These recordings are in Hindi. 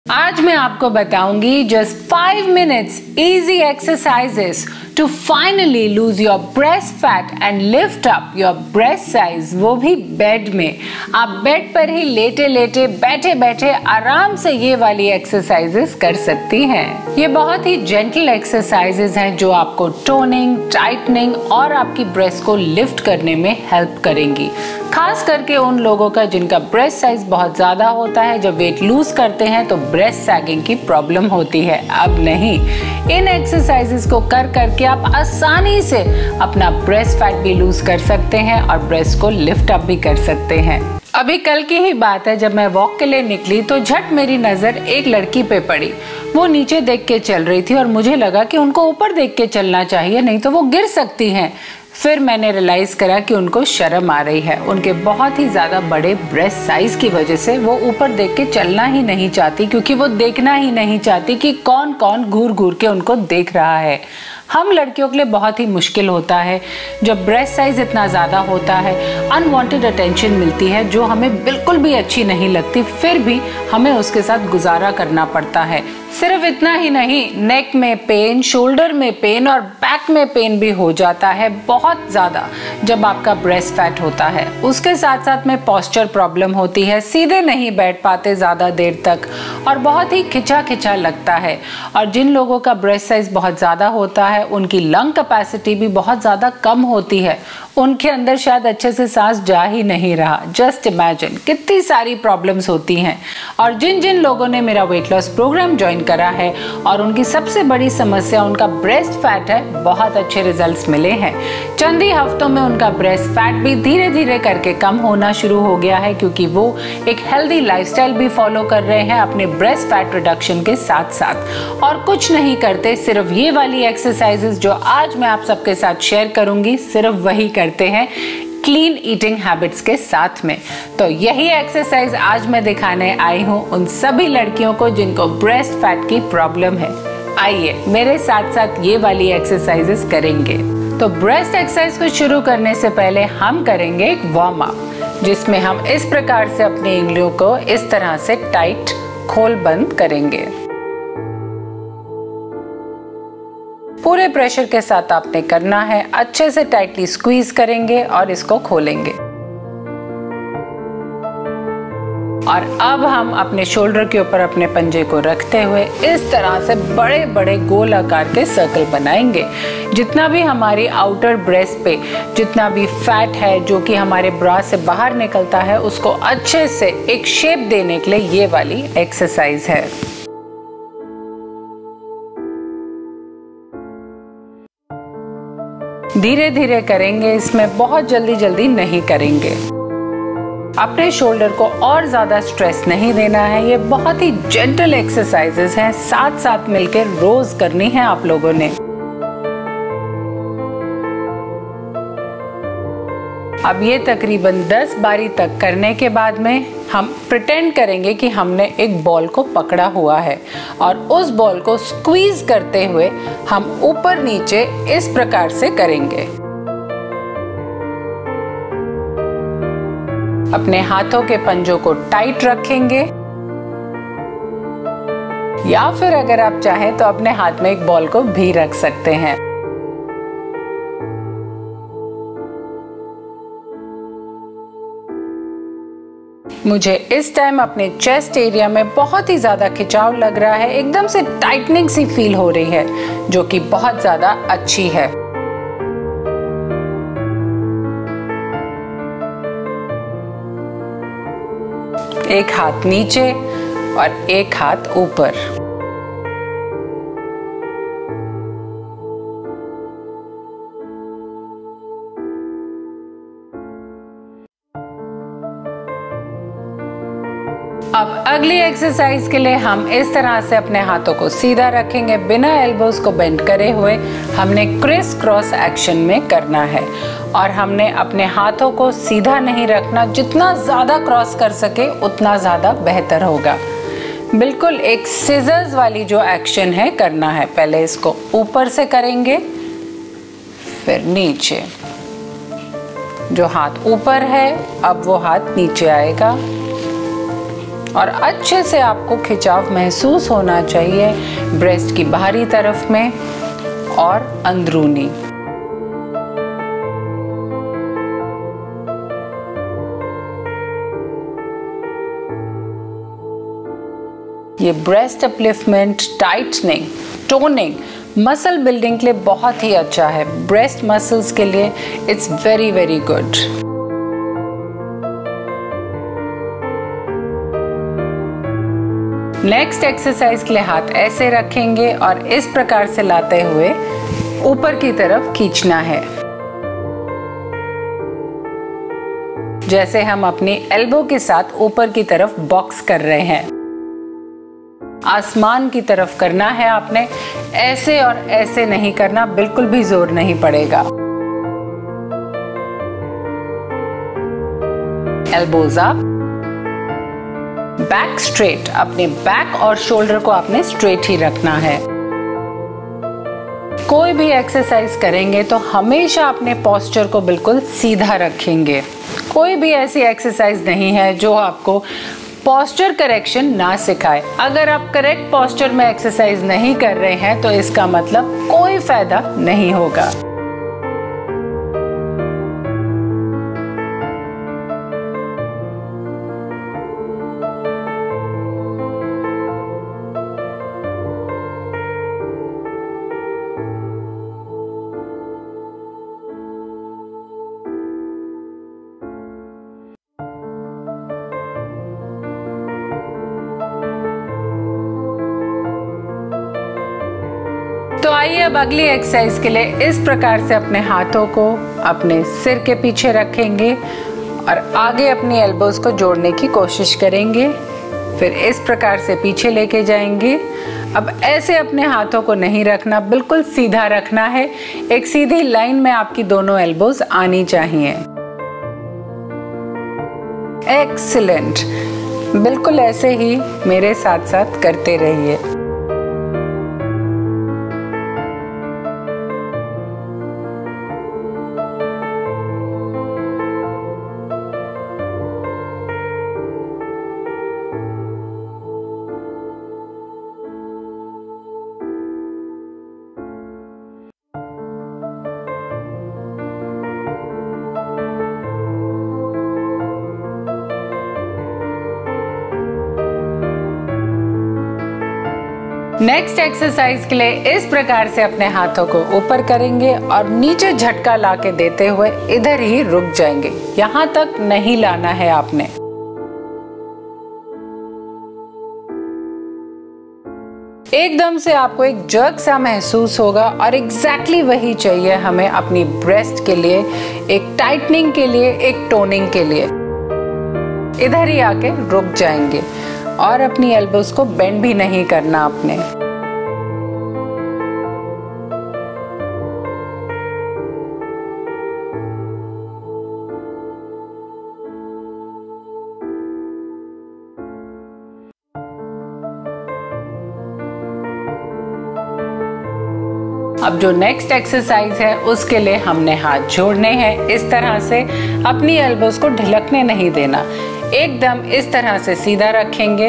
आज मैं आपको बताऊंगी just 5 minutes easy exercises to finally lose your breast fat and lift up your breast size, वो भी बेड में। आप बेड पर ही लेटे लेटे बैठे बैठे आराम से ये वाली एक्सरसाइजेस कर सकती हैं। ये बहुत ही जेंटल एक्सरसाइजेस हैं जो आपको टोनिंग, टाइटनिंग और आपकी ब्रेस्ट को लिफ्ट करने में हेल्प करेंगी, खास करके उन लोगों का जिनका ब्रेस्ट साइज बहुत ज्यादा होता है। जब वेट लूज करते हैं तो ब्रेस्ट सैगिंग की प्रॉब्लम होती है। अब नहीं, इन एक्सरसाइजेस को कर करके आप आसानी से अपना ब्रेस्ट फैट भी लूज कर सकते हैं और ब्रेस्ट को लिफ्ट अप भी कर सकते हैं। अभी कल की ही बात है, जब मैं वॉक के लिए निकली तो झट मेरी नजर एक लड़की पे पड़ी। वो नीचे देख के चल रही थी और मुझे लगा कि उनको ऊपर देख के चलना चाहिए, नहीं तो वो गिर सकती हैं। फिर मैंने रियलाइज करा कि उनको शर्म आ रही है। उनके बहुत ही ज्यादा बड़े ब्रेस्ट साइज की वजह से वो ऊपर देख के चलना ही नहीं चाहती, क्योंकि वो देखना ही नहीं चाहती कि कौन कौन घूर घूर के उनको देख रहा है। हम लड़कियों के लिए बहुत ही मुश्किल होता है जब ब्रेस्ट साइज इतना ज्यादा होता है, अनवांटेड अटेंशन मिलती है जो हमें बिल्कुल भी अच्छी नहीं लगती, फिर भी हमें उसके साथ गुजारा करना पड़ता है। सिर्फ इतना ही नहीं, नेक में पेन, शोल्डर में पेन और बैक में पेन भी हो जाता है बहुत ज्यादा जब आपका ब्रेस्ट फैट होता है। उसके साथ साथ में पोस्चर प्रॉब्लम होती है, सीधे नहीं बैठ पाते ज्यादा देर तक और बहुत ही खिंचा खिंचा लगता है। और जिन लोगों का ब्रेस्ट साइज बहुत ज्यादा होता है उनकी लंग कैपेसिटी भी बहुत ज्यादा कम होती है, उनके अंदर शायद अच्छे से सांस जा ही नहीं रहा। जस्ट इमेजिन कितनी सारी प्रॉब्लम्स होती हैं। और जिन जिन लोगों ने मेरा वेट लॉस प्रोग्राम ज्वाइन करा है और उनकी सबसे बड़ी समस्या उनका ब्रेस्ट फैट है, बहुत अच्छे रिजल्ट्स मिले हैं। चंद ही हफ्तों में उनका ब्रेस्ट फैट भी धीरे धीरे करके कम होना शुरू हो गया है, क्योंकि वो एक हेल्दी लाइफस्टाइल भी फॉलो कर रहे हैं अपने ब्रेस्ट फैट रिडक्शन के साथ साथ। और कुछ नहीं करते, सिर्फ ये वाली एक्सरसाइजेस जो आज मैं आप सबके साथ शेयर करूंगी, सिर्फ वही करते हैं क्लीन ईटिंग हैबिट्स के साथ में। तो यही एक्सरसाइज आज मैं दिखाने आई हूँ उन सभी लड़कियों को जिनको ब्रेस्ट फैट की प्रॉब्लम है। आइए मेरे साथ साथ ये वाली एक्सरसाइजेस करेंगे। तो ब्रेस्ट एक्सरसाइज को शुरू करने से पहले हम करेंगे एक वार्म अप, जिसमें हम इस प्रकार से अपनी उंगलियों को इस तरह से टाइट खोल बंद करेंगे। पूरे प्रेशर के साथ आपने करना है, अच्छे से टाइटली स्क्वीज करेंगे और इसको खोलेंगे। और अब हम अपने शोल्डर के ऊपर अपने पंजे को रखते हुए इस तरह से बड़े बड़े गोल आकार के सर्कल बनाएंगे। जितना भी हमारी आउटर ब्रेस्ट पे जितना भी फैट है जो कि हमारे ब्रा से बाहर निकलता है, उसको अच्छे से एक शेप देने के लिए ये वाली एक्सरसाइज है। धीरे धीरे करेंगे, इसमें बहुत जल्दी जल्दी नहीं करेंगे। अपने शोल्डर को और ज्यादा स्ट्रेस नहीं देना है। ये बहुत ही जेंटल एक्सरसाइजेस हैं, साथ साथ मिलकर रोज करनी है आप लोगों ने। अब ये तकरीबन 10 बारी तक करने के बाद में हम प्रिटेंड करेंगे कि हमने एक बॉल को पकड़ा हुआ है और उस बॉल को स्क्वीज करते हुए हम ऊपर नीचे इस प्रकार से करेंगे। अपने हाथों के पंजों को टाइट रखेंगे, या फिर अगर आप चाहें तो अपने हाथ में एक बॉल को भी रख सकते हैं। मुझे इस टाइम अपने चेस्ट एरिया में बहुत ही ज्यादा खिंचाव लग रहा है, एकदम से टाइटनिंग सी फील हो रही है, जो कि बहुत ज्यादा अच्छी है। एक हाथ नीचे और एक हाथ ऊपर। अब अगली एक्सरसाइज के लिए हम इस तरह से अपने हाथों को सीधा रखेंगे, बिना एल्बोज को बेंड करे हुए। हमने क्रिस क्रॉस एक्शन में करना है और हमने अपने हाथों को सीधा नहीं रखना, जितना ज्यादा क्रॉस कर सके उतना ज्यादा बेहतर होगा। बिल्कुल एक सिजर्स वाली जो एक्शन है करना है। पहले इसको ऊपर से करेंगे, फिर नीचे। जो हाथ ऊपर है अब वो हाथ नीचे आएगा और अच्छे से आपको खिंचाव महसूस होना चाहिए ब्रेस्ट की बाहरी तरफ में और अंदरूनी। ये breast upliftment, tightening, toning, muscle building के लिए बहुत ही अच्छा है। ब्रेस्ट मसल्स के लिए it's very very good. Next exercise के लिए हाथ ऐसे रखेंगे और इस प्रकार से लाते हुए ऊपर की तरफ खींचना है, जैसे हम अपनी एल्बो के साथ ऊपर की तरफ बॉक्स कर रहे हैं। आसमान की तरफ करना है आपने, ऐसे और ऐसे नहीं करना, बिल्कुल भी जोर नहीं पड़ेगा। एल्बोज अप, बैक स्ट्रेट, अपने बैक और शोल्डर को आपने स्ट्रेट ही रखना है। कोई भी एक्सरसाइज करेंगे तो हमेशा अपने पोस्चर को बिल्कुल सीधा रखेंगे। कोई भी ऐसी एक्सरसाइज नहीं है जो आपको पोस्चर करेक्शन ना सिखाए। अगर आप करेक्ट पोस्चर में एक्सरसाइज नहीं कर रहे हैं तो इसका मतलब कोई फायदा नहीं होगा। तो आइए अब अगली एक्सरसाइज के लिए इस प्रकार से अपने हाथों को अपने सिर के पीछे रखेंगे और आगे अपनी एल्बोज को जोड़ने की कोशिश करेंगे। फिर इस प्रकार से पीछे लेके जाएंगे। अब ऐसे अपने हाथों को नहीं रखना, बिल्कुल सीधा रखना है। एक सीधी लाइन में आपकी दोनों एल्बोज आनी चाहिए। एक्सीलेंट, बिल्कुल ऐसे ही मेरे साथ साथ करते रहिए। नेक्स्ट एक्सरसाइज के लिए इस प्रकार से अपने हाथों को ऊपर करेंगे और नीचे झटका लाके देते हुए इधर ही रुक जाएंगे। यहां तक नहीं लाना है आपने। एकदम से आपको एक जर्क सा महसूस होगा और एग्जैक्टली वही चाहिए हमें अपनी ब्रेस्ट के लिए, एक टाइटनिंग के लिए, एक टोनिंग के लिए। इधर ही आके रुक जाएंगे और अपनी एल्बोज को बेंड भी नहीं करना आपने। अब जो नेक्स्ट एक्सरसाइज है उसके लिए हमने हाथ जोड़ने हैं इस तरह से। अपनी एल्बोज को ढिलकने नहीं देना, एकदम इस तरह से सीधा रखेंगे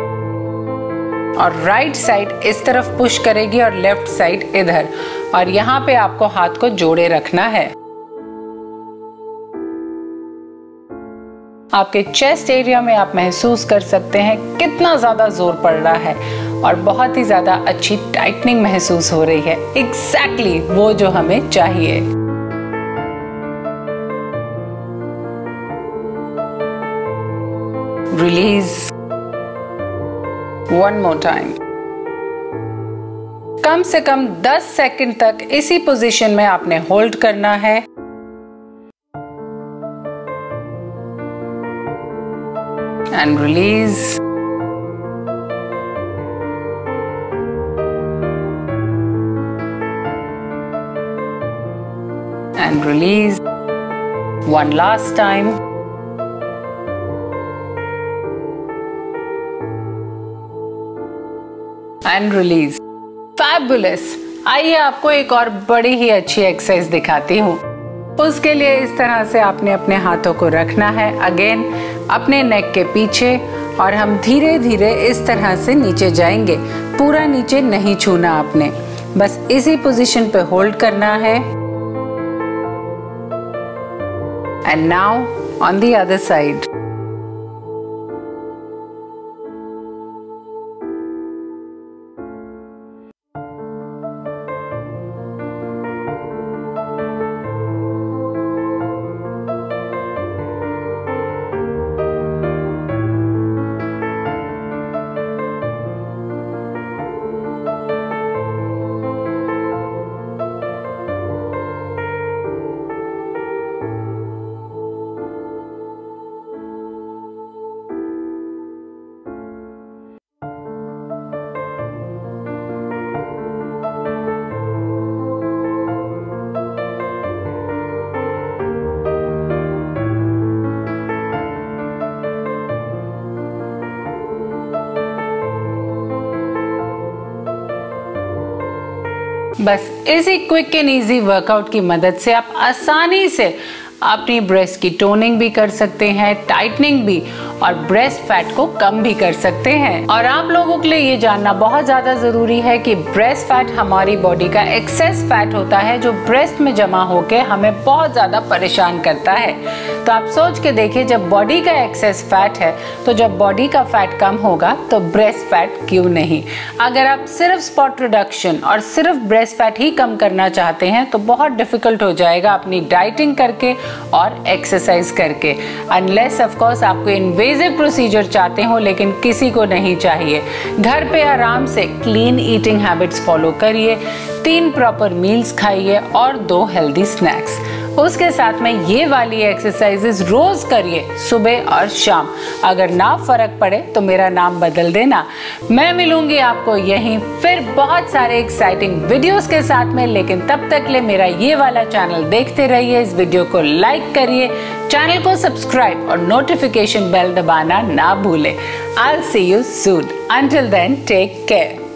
और राइट साइड इस तरफ पुश करेगी और लेफ्ट साइड इधर, और यहाँ पे आपको हाथ को जोड़े रखना है। आपके चेस्ट एरिया में आप महसूस कर सकते हैं कितना ज्यादा जोर पड़ रहा है और बहुत ही ज्यादा अच्छी टाइटनिंग महसूस हो रही है। एग्जैक्टली वो जो हमें चाहिए। Release, one more time. कम से कम 10 सेकंड तक इसी पोजीशन में आपने होल्ड करना है। And release. And release, one last time. And release. Fabulous. आइए आपको एक और बड़ी ही अच्छी एक्सरसाइज दिखाती हूँ। उसके लिए इस तरह से आपने अपने हाथों को रखना है। अगेन अपने नेक के पीछे और हम धीरे धीरे इस तरह से नीचे जाएंगे। पूरा नीचे नहीं छूना आपने, बस इसी पोजीशन पे होल्ड करना है। And now on the other side. बस इसी क्विक एंड इजी वर्कआउट की मदद से आप आसानी से अपनी ब्रेस्ट की टोनिंग भी कर सकते हैं, टाइटनिंग भी, और ब्रेस्ट फैट को कम भी कर सकते हैं। और आप लोगों के लिए ये जानना बहुत ज्यादा जरूरी है कि ब्रेस्ट फैट हमारी बॉडी का एक्सेस फैट होता है जो ब्रेस्ट में जमा होकर हमें बहुत ज्यादा परेशान करता है। तो आप सोच के देखिए, जब बॉडी का एक्सेस फैट है तो जब बॉडी का फैट कम होगा तो ब्रेस्ट फैट क्यों नहीं। अगर आप सिर्फ स्पॉट रिडक्शन और सिर्फ ब्रेस्ट फैट ही कम करना चाहते हैं तो बहुत डिफिकल्ट हो जाएगा अपनी डाइटिंग करके और एक्सरसाइज करके, अनलेस ऑफ कोर्स आपको इन्वेजिव प्रोसीजर चाहते हो, लेकिन किसी को नहीं चाहिए। घर पे आराम से क्लीन ईटिंग हैबिट्स फॉलो करिए, 3 प्रॉपर मील्स खाइए और 2 हेल्दी स्नैक्स। उसके साथ में ये वाली एक्सरसाइजेस रोज करिए, सुबह और शाम। अगर ना फर्क पड़े तो मेरा नाम बदल देना। मैं मिलूंगी आपको यहीं फिर बहुत सारे एक्साइटिंग वीडियोस के साथ में, लेकिन तब तक ले मेरा ये वाला चैनल देखते रहिए। इस वीडियो को लाइक करिए, चैनल को सब्सक्राइब और नोटिफिकेशन बेल दबाना ना भूले। I'll see you soon. Until then, take care.